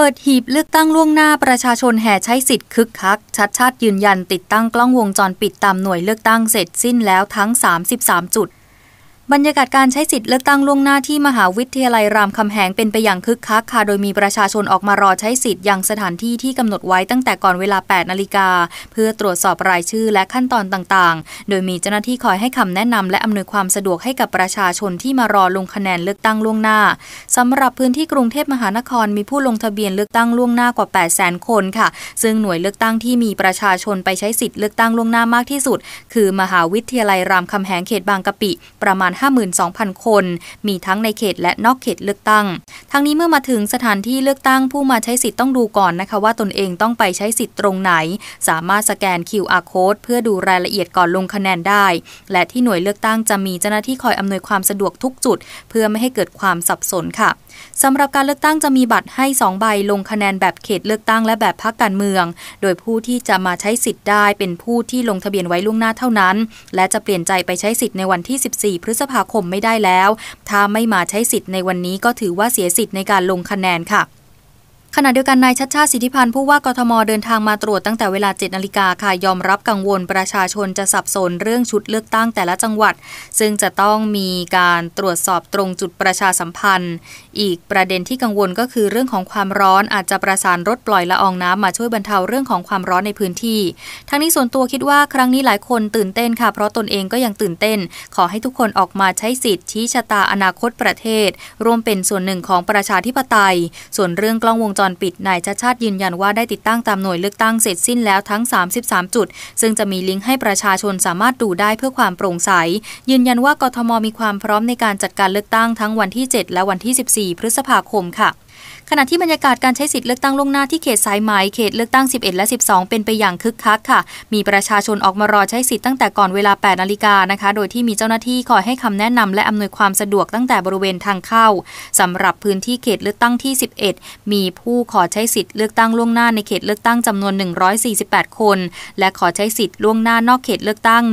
ปิดหีบเลือกตั้งล่วงหน้าประชาชนแห่ใช้สิทธิ์คึกคักชัดชาติยืนยันติดตั้งกล้องวงจรปิดตามหน่วยเลือกตั้งเสร็จสิ้นแล้วทั้ง33จุดบรรยากาศการใช้สิทธิ์เลือกตั้งล่วงหน้าที่มหาวิทยาลัยรามคำแหงเป็นไปอย่างคึกคักค่ะโดยมีประชาชนออกมารอใช้สิทธิ์ยังสถานที่ที่กำหนดไว้ตั้งแต่ก่อนเวลา 8 นาฬิกาเพื่อตรวจสอบรายชื่อและขั้นตอนต่างๆโดยมีเจ้าหน้าที่คอยให้คำแนะนำและอำนวยความสะดวกให้กับประชาชนที่มารอลงคะแนนเลือกตั้งล่วงหน้าสำหรับพื้นที่กรุงเทพมหานครมีผู้ลงทะเบียนเลือกตั้งล่วงหน้ากว่า 800,000 คนค่ะซึ่งหน่วยเลือกตั้งที่มีประชาชนไปใช้สิทธิ์เลือกตั้งล่วงหน้ามากที่สุดคือมหาวิทยาลัยรามคำแหงเขตบางกะปิประมาณ 52,000 คนมีทั้งในเขตและนอกเขตเลือกตั้งทั้งนี้เมื่อมาถึงสถานที่เลือกตั้งผู้มาใช้สิทธิ์ต้องดูก่อนนะคะว่าตนเองต้องไปใช้สิทธิ์ตรงไหนสามารถสแกน QR Code เพื่อดูรายละเอียดก่อนลงคะแนนได้และที่หน่วยเลือกตั้งจะมีเจ้าหน้าที่คอยอำนวยความสะดวกทุกจุดเพื่อไม่ให้เกิดความสับสนค่ะสำหรับการเลือกตั้งจะมีบัตรให้2ใบลงคะแนนแบบเขตเลือกตั้งและแบบพรรคการเมืองโดยผู้ที่จะมาใช้สิทธิ์ได้เป็นผู้ที่ลงทะเบียนไว้ล่วงหน้าเท่านั้นและจะเปลี่ยนใจไปใช้สิทธิ์ในวันที่14พฤษภาคมไม่ได้แล้วถ้าไม่มาใช้สิทธิ์ในวันนี้ก็ถือว่าเสียสิทธิ์ในการลงคะแนนค่ะขณะเดียวกันนายชัชชาติสิทธิพันธ์ผู้ว่ากทมเดินทางมาตรวจตั้งแต่เวลา 7 นาฬิกาค่ะยอมรับกังวลประชาชนจะสับสนเรื่องชุดเลือกตั้งแต่ละจังหวัดซึ่งจะต้องมีการตรวจสอบตรงจุดประชาสัมพันธ์อีกประเด็นที่กังวลก็คือเรื่องของความร้อนอาจจะประสานรถปล่อยละอองน้ำมาช่วยบรรเทาเรื่องของความร้อนในพื้นที่ทั้งนี้ส่วนตัวคิดว่าครั้งนี้หลายคนตื่นเต้นค่ะเพราะตนเองก็ยังตื่นเต้นขอให้ทุกคนออกมาใช้สิทธิ์ชี้ชะตาอนาคตประเทศร่วมเป็นส่วนหนึ่งของประชาธิปไตยส่วนเรื่องกล้องวงจรปิดนายชัชชาติยืนยันว่าได้ติดตั้งตามหน่วยเลือกตั้งเสร็จสิ้นแล้วทั้ง33จุดซึ่งจะมีลิงก์ให้ประชาชนสามารถดูได้เพื่อความโปร่งใสยืนยันว่ากทมมีความพร้อมในการจัดการเลือกตั้งทั้งวันที่7และวันที่14พฤษภาคมค่ะขณะที่บรรยากาศการใช้สิทธิ์เลือกตั้งล่วงหน้าที่เขตสายไหมเขตเลือกตั้ง11และ12เป็นไปอย่างคึกคักค่ะมีประชาชนออกมารอใช้สิทธิ์ตั้งแต่ก่อนเวลา 8 นาฬิกานะคะโดยที่มีเจ้าหน้าที่คอยให้คำแนะนำและอำนวยความสะดวกตั้งแต่บริเวณทางเข้าสำหรับพื้นที่เขตเลือกตั้งที่11มีผู้ขอใช้สิทธิ์เลือกตั้งล่วงหน้าในเขตเลือกตั้งจำนวน148คนและขอใช้สิทธิ์ล่วงหน้านอกเขตเลือกตั้ง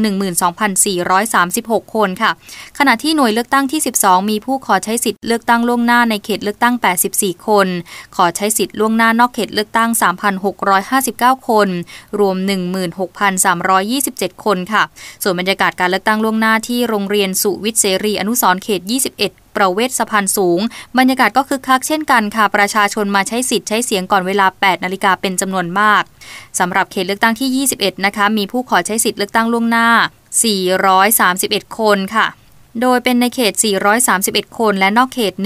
12,436 คนค่ะขณะที่หน่วยเลือกตั้งที่12มีผู้ขอใช้สิทธิ์เลือกตั้งล่วงหน้าในเขตเลือกตั้ง84คนขอใช้สิทธิ์ล่วงหน้านอกเขตเลือกตั้ง 3,659 คนรวม 16,327 คนค่ะส่วนบรรยากาศการเลือกตั้งล่วงหน้าที่โรงเรียนสุวิทย์เสรีอนุสรณ์เขต21ประเวศสะพานสูงบรรยากาศก็คึกคักเช่นกันค่ะประชาชนมาใช้สิทธิ์ใช้เสียงก่อนเวลา 8 นาฬิกาเป็นจำนวนมากสำหรับเขตเลือกตั้งที่21นะคะมีผู้ขอใช้สิทธิ์เลือกตั้งล่วงหน้า431คนค่ะโดยเป็นในเขต431คนและนอกเขต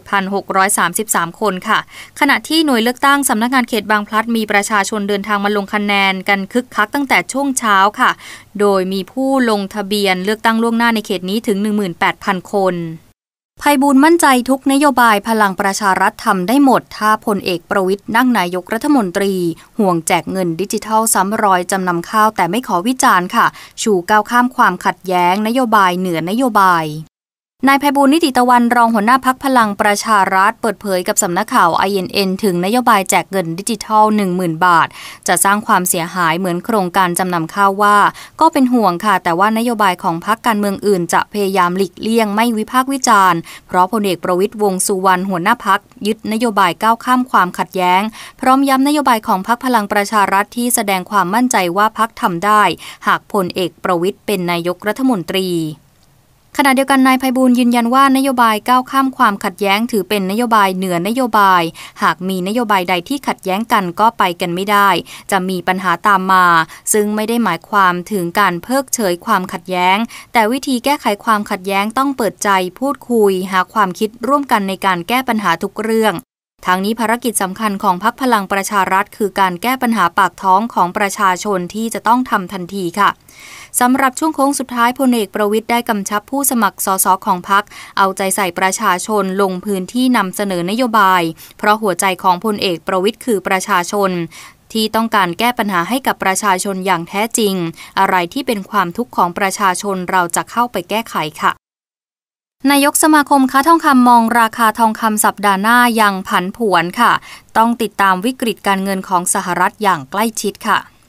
17,633 คนค่ะขณะที่หน่วยเลือกตั้งสำนักงานเขตบางพลัดมีประชาชนเดินทางมาลงคะแนนกันคึกคักตั้งแต่ช่วงเช้าค่ะโดยมีผู้ลงทะเบียนเลือกตั้งล่วงหน้าในเขตนี้ถึง 18,000 คนไพบูลย์มั่นใจทุกนโยบายพลังประชารัฐทำได้หมดถ้าพลเอกประวิตรนั่งนายกรัฐมนตรีห่วงแจกเงินดิจิทัลซ้ำรอยจำนำข้าวแต่ไม่ขอวิจารณ์ค่ะชูก้าวข้ามความขัดแย้งนโยบายเหนือนโยบายนายไพบูลย์นิติตะวันรองหัวหน้าพรรคพลังประชารัฐเปิดเผยกับสำนักข่าว INN ถึงนโยบายแจกเงินดิจิทัล 10,000 บาทจะสร้างความเสียหายเหมือนโครงการจำนำข้าวว่าก็เป็นห่วงค่ะแต่ว่านโยบายของพรรคการเมืองอื่นจะพยายามหลีกเลี่ยงไม่วิพากษ์วิจารณ์เพราะพลเอกประวิตรวงษ์สุวรรณหัวหน้าพรรคยึดนโยบายก้าวข้ามความขัดแย้งพร้อมย้ำนโยบายของพรรคพลังประชารัฐที่แสดงความมั่นใจว่าพรรคทำได้หากพลเอกประวิตรเป็นนายกรัฐมนตรีขณะเดียวกันนายไพบูลย์ยืนยันว่านโยบายก้าวข้ามความขัดแย้งถือเป็นนโยบายเหนือนโยบายหากมีนโยบายใดที่ขัดแย้งกันก็ไปกันไม่ได้จะมีปัญหาตามมาซึ่งไม่ได้หมายความถึงการเพิกเฉยความขัดแย้งแต่วิธีแก้ไขความขัดแย้งต้องเปิดใจพูดคุยหาความคิดร่วมกันในการแก้ปัญหาทุกเรื่องทางนี้ภารกิจสำคัญของพรรคพลังประชารัฐคือการแก้ปัญหาปากท้องของประชาชนที่จะต้องทำทันทีค่ะสำหรับช่วงโค้งสุดท้ายพลเอกประวิตรได้กำชับผู้สมัครสสของพรรคเอาใจใส่ประชาชนลงพื้นที่นำเสนอนโยบายเพราะหัวใจของพลเอกประวิตรคือประชาชนที่ต้องการแก้ปัญหาให้กับประชาชนอย่างแท้จริงอะไรที่เป็นความทุกข์ของประชาชนเราจะเข้าไปแก้ไขค่ะนายกสมาคมค้าทองคำมองราคาทองคำสัปดาห์หน้ายังผันผวนค่ะต้องติดตามวิกฤตการเงินของสหรัฐอย่างใกล้ชิดค่ะ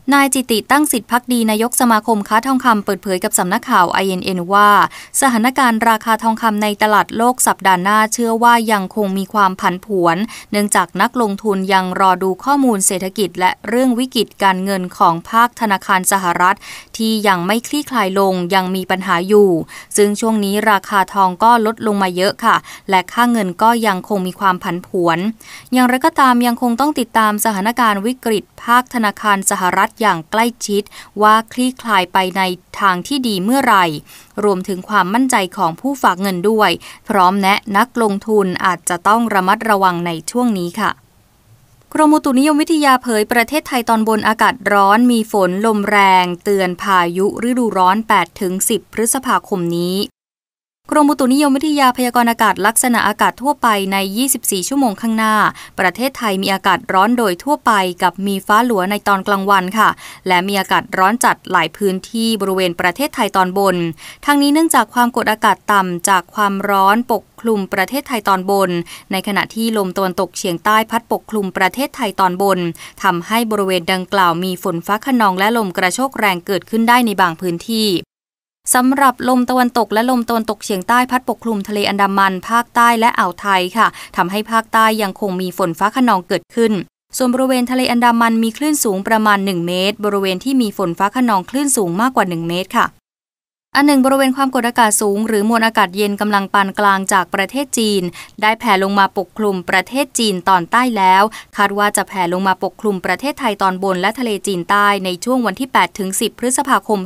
นายจิติตั้งสิทธิภักดีนายกสมาคมค้าทองคำเปิดเผยกับสำนักข่าว INN ว่าสถานการณ์ราคาทองคำในตลาดโลกสัปดาห์หน้าเชื่อว่ายังคงมีความผันผวนเนื่องจากนักลงทุนยังรอดูข้อมูลเศรษฐกิจและเรื่องวิกฤตการเงินของภาคธนาคารสหรัฐที่ยังไม่คลี่คลายลงยังมีปัญหาอยู่ซึ่งช่วงนี้ราคาทองก็ลดลงมาเยอะค่ะและค่าเงินก็ยังคงมีความผันผวนอย่างไรก็ตามยังคงต้องติดตามสถานการณ์วิกฤตภาคธนาคารสหรัฐอย่างใกล้ชิดว่าคลี่คลายไปในทางที่ดีเมื่อไหร่รวมถึงความมั่นใจของผู้ฝากเงินด้วยพร้อมแนะนักลงทุนอาจจะต้องระมัดระวังในช่วงนี้ค่ะกรมอุตุนิยมวิทยาเผยประเทศไทยตอนบนอากาศร้อนมีฝนลมแรงเตือนพายุฤดูร้อน 8-10 พฤษภาคมนี้กรมอุตุนิยมวิทยาพยากรณ์อากาศลักษณะอากาศทั่วไปใน24ชั่วโมงข้างหน้าประเทศไทยมีอากาศร้อนโดยทั่วไปกับมีฟ้าหลัวในตอนกลางวันค่ะและมีอากาศร้อนจัดหลายพื้นที่บริเวณประเทศไทยตอนบนทั้งนี้เนื่องจากความกดอากาศต่ำจากความร้อนปกคลุมประเทศไทยตอนบนในขณะที่ลมตะวันตกเฉียงใต้พัดปกคลุมประเทศไทยตอนบนทำให้บริเวณดังกล่าวมีฝนฟ้าคะนองและลมกระโชกแรงเกิดขึ้นได้ในบางพื้นที่สำหรับลมตะวันตกและลมตะวันตกเฉียงใต้พัดปกคลุมทะเลอันดามันภาคใต้และอ่าวไทยค่ะทำให้ภาคใต้ยังคงมีฝนฟ้าคะนองเกิดขึ้นส่วนบริเวณทะเลอันดามันมีคลื่นสูงประมาณ1เมตรบริเวณที่มีฝนฟ้าคะนองคลื่นสูงมากกว่า1เมตรค่ะอันหนึ่งบริเวณความกดอากาศสูงหรือมวลอากาศเย็นกำลังปานกลางจากประเทศจีนได้แผ่ลงมาปกคลุมประเทศจีนตอนใต้แล้วคาดว่าจะแผ่ลงมาปกคลุมประเทศไทยตอนบนและทะเลจีนใต้ในช่วงวันที่ 8-10 พฤษภาคม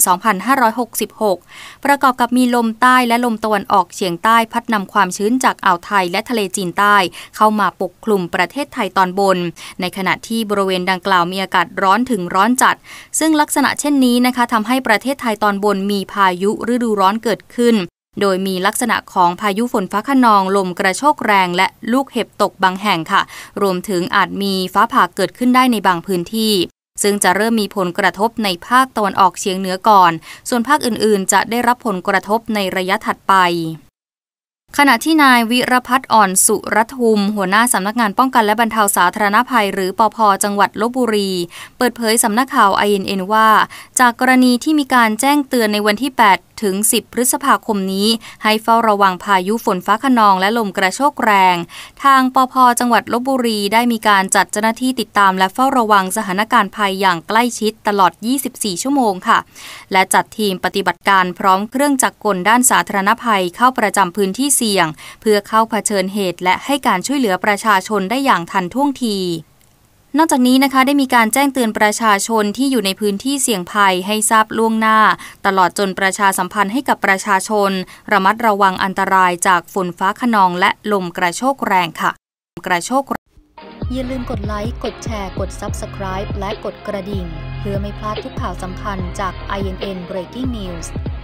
2566 ประกอบกับมีลมใต้และลมตะวันออกเฉียงใต้พัดนำความชื้นจากอ่าวไทยและทะเลจีนใต้เข้ามาปกคลุมประเทศไทยตอนบนในขณะที่บริเวณดังกล่าวมีอากาศร้อนถึงร้อนจัดซึ่งลักษณะเช่นนี้นะคะทำให้ประเทศไทยตอนบนมีพายุฤดูร้อนเกิดขึ้นโดยมีลักษณะของพายุฝนฟ้าคะนองลมกระโชกแรงและลูกเห็บตกบางแห่งค่ะรวมถึงอาจมีฟ้าผ่าเกิดขึ้นได้ในบางพื้นที่ซึ่งจะเริ่มมีผลกระทบในภาคตะวันออกเฉียงเหนือก่อนส่วนภาคอื่นๆจะได้รับผลกระทบในระยะถัดไปขณะที่นายวิรพัฒน์อ่อนสุรทุมหัวหน้าสำนักงานป้องกันและบรรเทาสาธารณภัยหรือปภ.จังหวัดลพบุรีเปิดเผยสำนักข่าว INN ว่าจากกรณีที่มีการแจ้งเตือนในวันที่ 8-10 พฤษภาคมนี้ให้เฝ้าระวังพายุฝนฟ้าคะนองและลมกระโชกแรงทางปภ.จังหวัดลพบุรีได้มีการจัดเจ้าหน้าที่ติดตามและเฝ้าระวังสถานการณ์ภัยอย่างใกล้ชิดตลอด 24 ชั่วโมงค่ะและจัดทีมปฏิบัติการพร้อมเครื่องจักรกลด้านสาธารณภัยเข้าประจำพื้นที่เสี่ยงเพื่อเข้าเผชิญเหตุและให้การช่วยเหลือประชาชนได้อย่างทันท่วงทีนอกจากนี้นะคะได้มีการแจ้งเตือนประชาชนที่อยู่ในพื้นที่เสี่ยงภัยให้ทราบล่วงหน้าตลอดจนประชาสัมพันธ์ให้กับประชาชนระมัดระวังอันตรายจากฝนฟ้าคะนองและลมกระโชกแรงค่ะอย่าลืมกดไลค์กดแชร์กด Subscribe และกดกระดิ่งเพื่อไม่พลาดทุกข่าวสำคัญจาก INN Breaking News